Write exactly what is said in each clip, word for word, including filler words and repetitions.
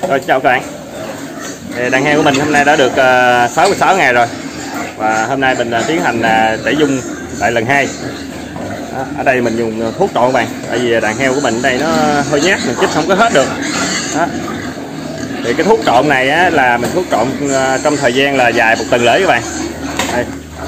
Rồi chào các bạn. Đàn heo của mình hôm nay đã được uh, sáu mươi sáu ngày rồi. Và hôm nay mình uh, tiến hành uh, tẩy dung lại lần hai. Đó, ở đây mình dùng thuốc trộn các bạn. Tại vì đàn heo của mình ở đây nó hơi nhát, mình chích không có hết được. Đó. Thì cái thuốc trộn này á, là mình thuốc trộn uh, trong thời gian là dài một tuần lễ các bạn. Đây.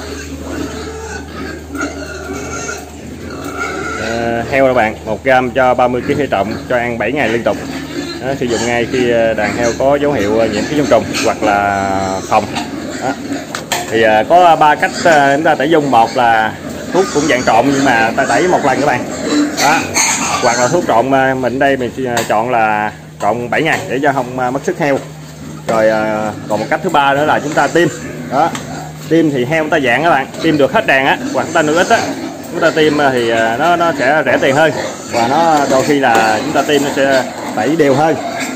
Uh, heo các bạn, một gam cho ba mươi ki lô gam trọng, cho ăn bảy ngày liên tục. Đó, sử dụng ngay khi đàn heo có dấu hiệu nhiễm ký sinh trùng hoặc là phòng. Đó. Thì uh, có ba cách uh, chúng ta tẩy dung. Một là thuốc cũng dạng trộn nhưng mà ta tẩy một lần các bạn. Đó. Hoặc là thuốc trộn uh, mình đây mình chọn là trộn bảy ngày để cho không uh, mất sức heo. Rồi uh, còn một cách thứ ba nữa là chúng ta tiêm. Đó. Tiêm thì heo chúng ta dạng các bạn, tiêm được hết đàn á, hoặc chúng ta nửa ít á, chúng ta tiêm thì uh, nó nó sẽ rẻ tiền hơn, và nó đôi khi là chúng ta tiêm nó sẽ tẩy đều hơn.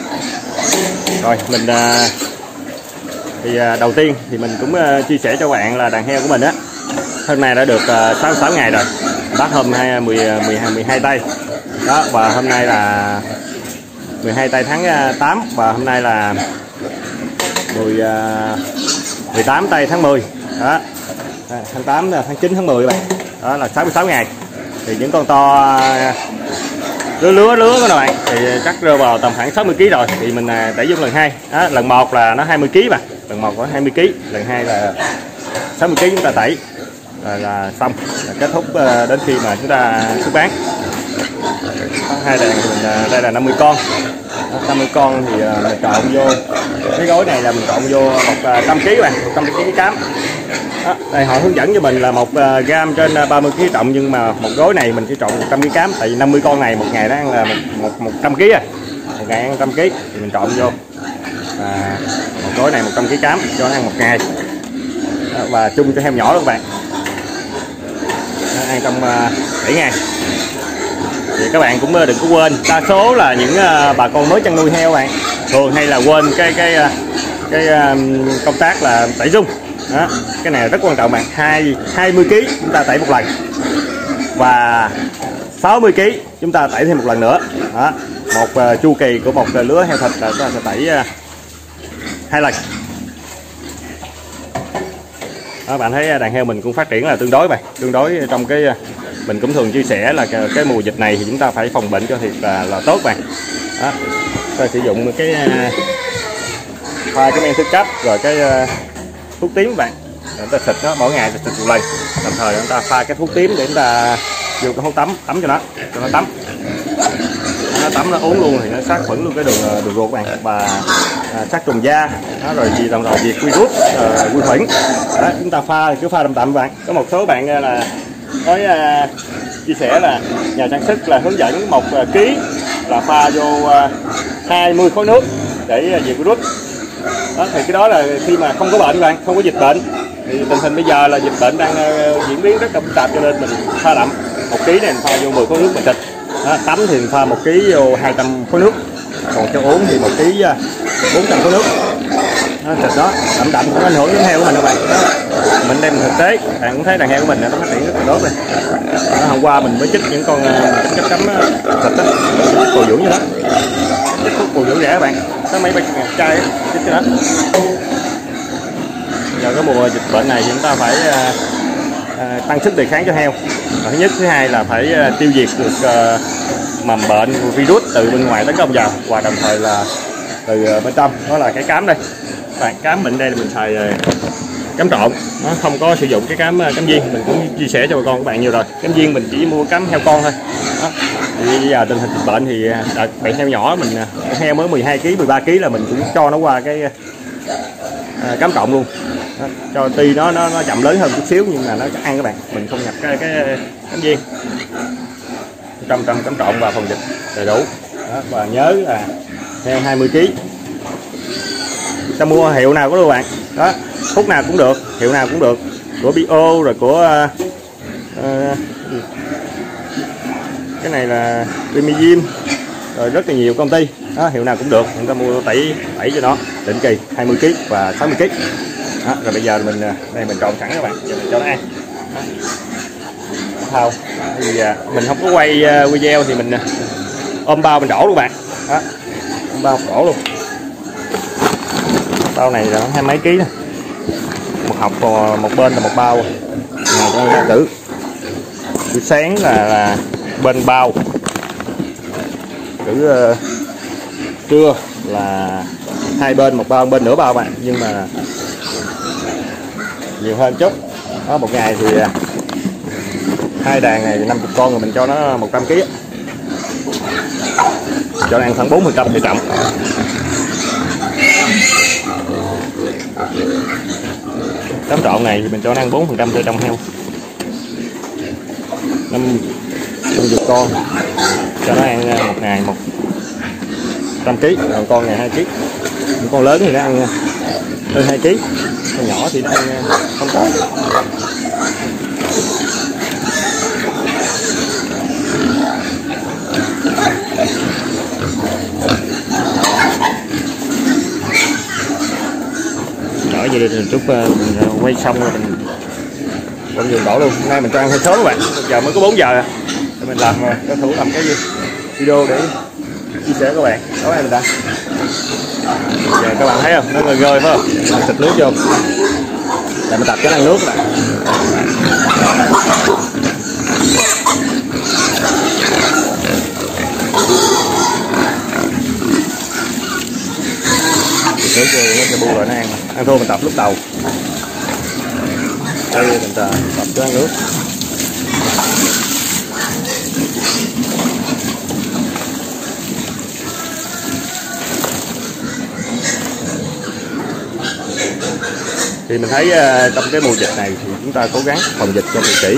Rồi mình uh, thì uh, đầu tiên thì mình cũng uh, chia sẻ cho bạn là đàn heo của mình á hôm nay đã được uh, sáu mươi sáu ngày rồi. Bắt hôm hai mười mười hai mười hai tây. Đó, và hôm nay là mười hai tây tháng tám, và hôm nay là mười mười tám tây tháng mười. Đó. Tháng tám tháng chín tháng mười các bạn. Đó là sáu mươi sáu ngày. Thì những con to lứa lứa lứa các bạn thì chắc rơi vào tầm khoảng sáu mươi ki lô gam rồi, thì mình tẩy dung lần hai. Đó, lần một là nó hai mươi ki lô gam mà, lần một có hai mươi ki lô gam, lần hai là sáu mươi ki lô gam chúng ta tẩy là, là xong, là kết thúc đến khi mà chúng ta xuất bán. Hai đàn thì mình đây là năm mươi con. Đó, năm mươi con thì mình trộn vô cái gói này là mình trộn vô một trăm ki lô gam các bạn, một trăm ki lô gam cám. Đó, đây họ hướng dẫn cho mình là một gam trên ba mươi ki lô gam trọng, nhưng mà một gói này mình chỉ trộn một trăm ki lô gam cám, tại vì năm mươi con này một ngày nó ăn là một một trăm ki lô gam, một ngày ăn một trăm ki lô gam thì mình trộn vô à, một gói này một trăm ki lô gam cám cho nó ăn một ngày. Đó, và chung cho heo nhỏ đó các bạn. Đó, ăn trong bảy ngày. Thì các bạn cũng đừng có quên, đa số là những bà con mới chăn nuôi heo bạn thường hay là quên cái cái cái, cái công tác là tẩy dung. Đó, cái này rất quan trọng bạn. hai hai mươi ki lô gam chúng ta tẩy một lần, và sáu mươi ki lô gam chúng ta tẩy thêm một lần nữa. Đó, một uh, chu kỳ của một uh, lứa heo thịt là chúng ta sẽ tẩy uh, hai lần. Đó, bạn thấy đàn heo mình cũng phát triển là tương đối vậy, tương đối trong cái uh, mình cũng thường chia sẻ là cái, cái mùa dịch này thì chúng ta phải phòng bệnh cho thiệt là, là tốt bạn. Đó, ta sử dụng cái uh, pha cái men thức cấp rồi cái uh, thuốc tím các bạn, chúng ta xịt nó mỗi ngày ta xịt một lần, đồng thời chúng ta pha cái thuốc tím để chúng ta vô cái hố tắm tắm cho nó cho nó tắm nó tắm nó uống luôn thì nó sát khuẩn luôn cái đường đường ruột bạn, và à, sát trùng da đó, rồi gì đồng thời diệt virus uh, vi khuẩn. Đó, chúng ta pha cứ pha đậm đậm bạn. Có một số bạn là nói uh, chia sẻ là nhà sản xuất là hướng dẫn một uh, ký là pha vô uh, hai mươi khối nước để uh, diệt virus. Đó, thì cái đó là khi mà không có bệnh bạn, không có dịch bệnh, thì tình hình bây giờ là dịch bệnh đang uh, diễn biến rất là phức tạp, cho nên mình pha đậm một ký này mình pha vô mười khối nước mình xịt. Đó, tắm thì mình pha một ký vô hai trăm khối nước, còn cho uống thì một ký uh, bốn trăm khối nước. Đó, xịt đó đậm đậm không ảnh hưởng đến heo của mình các bạn. Đó, mình đem thực tế bạn cũng thấy đàn heo của mình nó phát triển rất là tốt này. Đó, hôm qua mình mới chích những con uh, chấm chấm thịt đó, chích bồi dưỡng như đó, chích thuốc bồi dưỡng rẻ các bạn, có mấy bịch chai chích cho nó. Giờ cái mùa dịch bệnh này thì chúng ta phải uh, uh, tăng sức đề kháng cho heo. Và thứ nhất, thứ hai là phải uh, tiêu diệt được uh, mầm bệnh virus từ bên ngoài tấn công vào, và đồng thời là từ uh, bên trong, đó là cái cám đây. Bạn cám mình đây là mình xài uh, cám trộn, nó không có sử dụng cái cám uh, cám viên. Mình cũng chia sẻ cho bà con các bạn nhiều rồi. Cám viên mình chỉ mua cám heo con thôi. Đó. Thì bây giờ tình hình dịch bệnh thì đợt bạn heo nhỏ mình uh, heo mới mười hai ki lô gam mười ba ki lô gam là mình cũng cho nó qua cái uh, cám trộn luôn. Đó, cho tuy nó nó nó chậm lớn hơn chút xíu nhưng mà nó ăn các bạn, mình không nhập cái cái cám viên, trăm trăm cám trộn và phòng dịch đầy đủ. Đó, và nhớ là heo hai mươi ki lô gam ta mua hiệu nào có được bạn. Đó, thuốc nào cũng được, hiệu nào cũng được, của Bio rồi của uh, uh, cái này là Rimizim, rồi rất là nhiều công ty. Đó, hiệu nào cũng được, chúng ta mua tẩy tẩy cho nó định kỳ hai mươi ki lô gam và sáu mươi ki lô gam. Đó, rồi bây giờ mình đây mình trộn sẵn các bạn, giờ mình cho nó ăn. Đó. Thì mình không có quay video thì mình ôm bao mình đổ luôn bạn. Đó, ôm bao đổ luôn. Bao này là hai mấy ký đó. Một hộp một bên là một bao. Ngày cho ra cử. Buổi sáng là, là bên bao. Cử uh, trưa là hai bên, một bao bên nửa bao bạn, nhưng mà nhiều hơn chút. Đó, một ngày thì hai đàn này năm mươi con rồi mình cho nó một trăm ký, cho nó ăn khoảng bốn phần trăm thì trọng. Cám trộn này thì mình cho nó ăn bốn phần trăm cho trong heo, năm mươi con cho nó ăn một ngày một trăm ký, còn con này hai ký. Những con lớn thì nó ăn hơn hai ký, con nhỏ thì nó ăn không có. Nói vậy đi chút uh, quay xong rồi mình bơm giường đổ luôn. Hôm nay mình cho ăn hơi sớm các bạn, giờ mới có bốn giờ à. Để mình làm có thủ làm cái video để chia sẻ các bạn. Đó em mình đã. Giờ các bạn thấy không, nó ngơi ngơi phải không? Mình xịt nước vô. Để mình tập cái ăn nước các bạn. Nước vô nó cho bu rồi nó ăn. Ăn thua mình tập lúc đầu. Đây mình tập cái ăn nước. Thì mình thấy uh, trong cái mùa dịch này thì chúng ta cố gắng phòng dịch cho thật kỹ,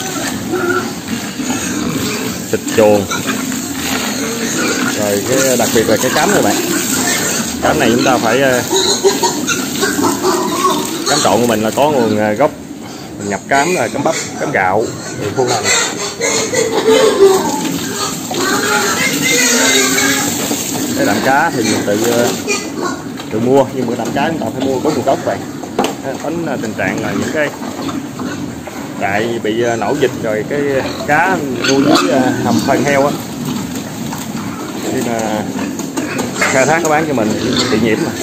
xịt chuồng, rồi cái đặc biệt là cái cám này bạn. Cám này chúng ta phải uh, cám trộn của mình là có nguồn uh, gốc, mình nhập cám là cám bắp, cám gạo, thì khu này cái đạm cá thì mình tự uh, tự mua, nhưng mà đạm cá chúng ta phải mua có nguồn gốc vậy. Tránh tình trạng là những cái trại bị nổ dịch rồi cái cá nuôi với hầm phân heo á, khi mà khai thác nó bán cho mình bị nhiễm mà.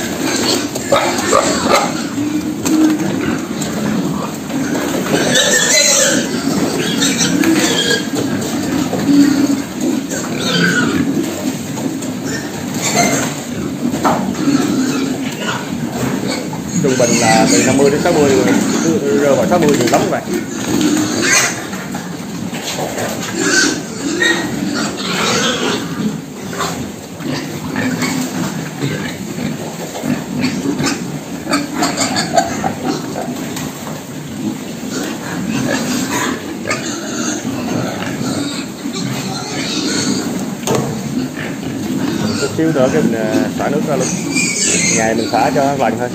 Trung bình là từ năm mươi đến sáu mươi, rơi vào sáu mươi thì lắm các bạn. Chút xíu nữa cái mình xả nước ra luôn. Ngày mình xả cho nó lành thôi.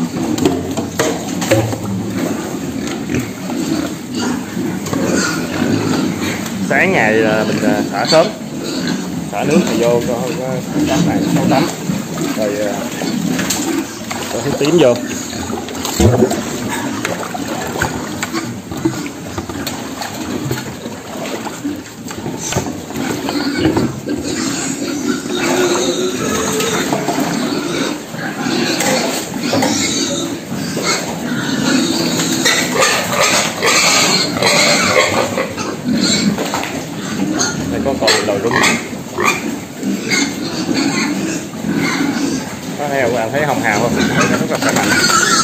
Sáng ngày là mình xả sớm, xả nước thì vô có tắm này sâu tắm, rồi có nước tím vô. Có còn lồi rung, có heo các bạn thấy hồng hào không? Nó rất là khỏe mạnh.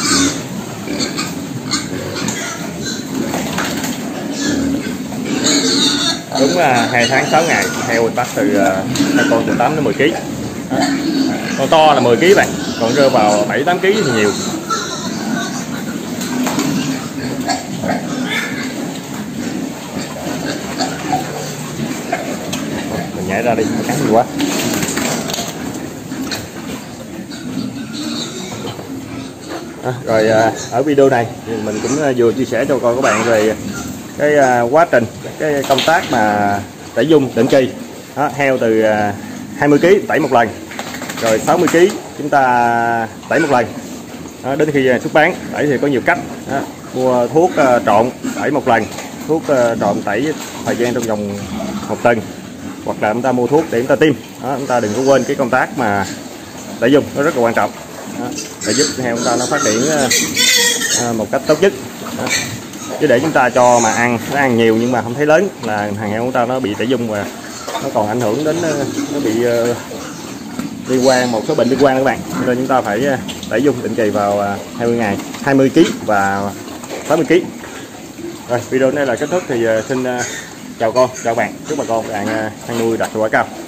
Đúng là hai tháng sáu ngày heo mình bắt từ hai con từ tám đến mười ký. Con to là mười ký bạn, còn rơi vào bảy tám ký thì nhiều. Nhảy ra đi, cắn gì quá. À, rồi à, ở video này thì mình cũng à, vừa chia sẻ cho coi các bạn về cái à, quá trình cái công tác mà tẩy dung định kỳ. Đó, heo từ à, hai mươi ký tẩy một lần, rồi sáu mươi ký chúng ta tẩy một lần. Đó, đến khi à, xuất bán tẩy thì có nhiều cách. Đó, mua thuốc à, trộn tẩy một lần, thuốc à, trộn tẩy thời gian trong vòng một tuần, hoặc là chúng ta mua thuốc để chúng ta tiêm. Đó, chúng ta đừng có quên cái công tác mà tẩy dung, nó rất là quan trọng. đó, để giúp heo chúng ta nó phát triển uh, một cách tốt nhất. Đó. Chứ để chúng ta cho mà ăn nó ăn nhiều nhưng mà không thấy lớn là thằng heo của ta nó bị tẩy dung và nó còn ảnh hưởng đến nó bị uh, liên quan một số bệnh liên quan các bạn. Nên chúng ta phải tẩy dung định kỳ vào uh, hai mươi ngày, hai mươi ki lô gam và tám mươi ki lô gam. Rồi video này là kết thúc thì uh, xin uh, chào con, chào bạn, chúc bà con bạn uh, chăn nuôi đạt hiệu quả cao.